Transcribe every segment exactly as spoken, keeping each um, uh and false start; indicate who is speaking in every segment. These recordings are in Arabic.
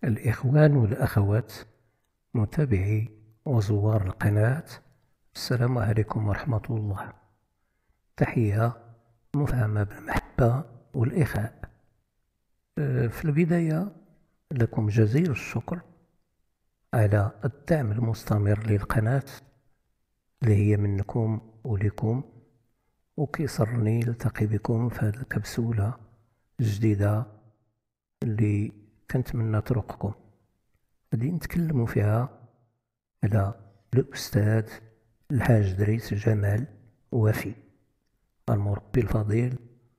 Speaker 1: الإخوان والأخوات متابعي وزوار القناة، السلام عليكم ورحمة الله. تحية مفعمة بالمحبة والإخاء. في البداية لكم جزيل الشكر على الدعم المستمر للقناة اللي هي منكم ولكم، وكيسرني نلتقي بكم في هذه الكبسولة الجديدة اللي كنتمنى تروقكم. غادي نتكلموا فيها على الأستاذ الحاج دريس جمال وفي، المربي الفضيل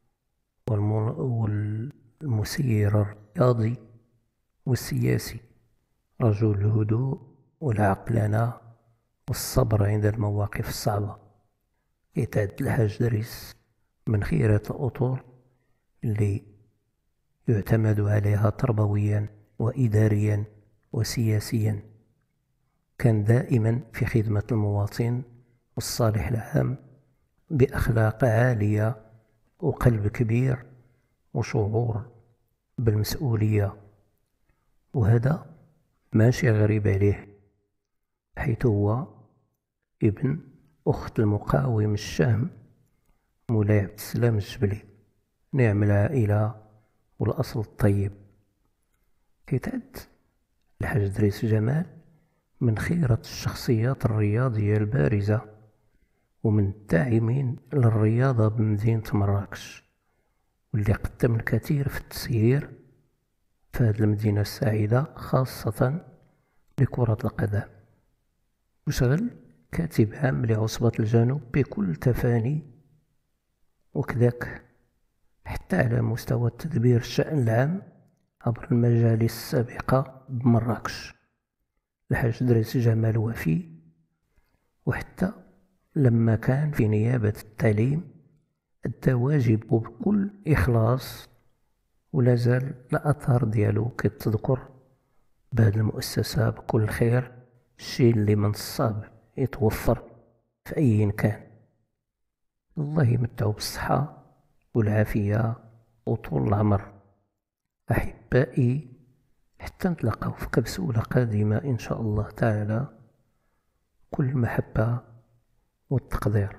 Speaker 1: والمسير الرياضي والسياسي، رجل الهدوء والعقلانة والصبر عند المواقف الصعبة. يتعد الحاج دريس من خيرة الأطر اللي يعتمد عليها تربويا وإداريا وسياسيا. كان دائما في خدمة المواطن والصالح العام بأخلاق عالية وقلب كبير وشعور بالمسؤولية، وهذا ماشي غريب عليه، حيث هو ابن أخت المقاوم الشهم مولاي عبد السلام الجبلي. نعم العائلة والأصل الطيب. كيتعد الحاج دريس جمال من خيرة الشخصيات الرياضية البارزة ومن الداعمين للرياضة بمدينة مراكش، واللي قدم الكثير في التسيير في هذه المدينة السعيدة، خاصة لكرة القدم. وشغل كاتب عام لعصبة الجنوب بكل تفاني، وكذاك حتى على مستوى تدبير الشأن العام عبر المجالس السابقة بمراكش. الحاج دريس جمال وفي، وحتى لما كان في نيابة التعليم أدى واجبه بكل إخلاص، ولا زال الأثار ديالو كتذكر بهذه المؤسسة بكل خير، الشيء اللي من الصعب يتوفر في أي كان. الله يمتعو بالصحة والعافية وطول العمر. أحبائي، حتى نتلاقاو في كبسولة قادمة إن شاء الله تعالى. كل المحبة والتقدير.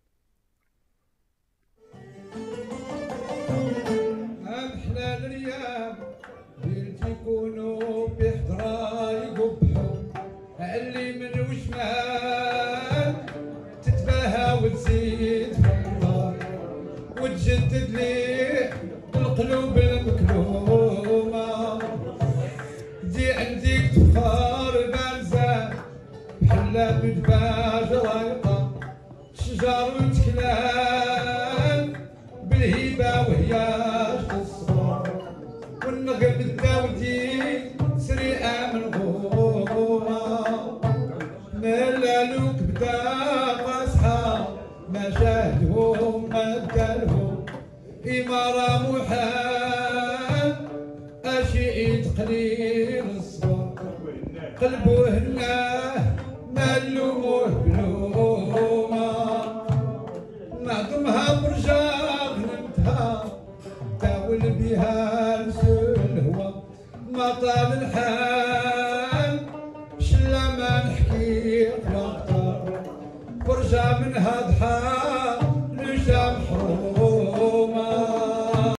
Speaker 2: أحلى الريام بنت يكونوا بحضرة يقبحوا اللي من وشمال، تتباهى وتزيد في النار وتجدد لي القلوب المكلومة. دي عندك تفخر بارزة بحلا بدباج رايقة، شجر وتكلال بالهيبة وهي تصبر، والنغم الداودي سريعة من غومة. ملالوك بدا قاصحة ما شاهدهم ما دالهم، إمارة محال أشيء قليل الصبر، قلبه هناه ملوموه بلومة. نعظمها برجاغ نمتها داول بها الهوى، ما طال الحال شلا ما نحكي واكتر، برجع منها ضحى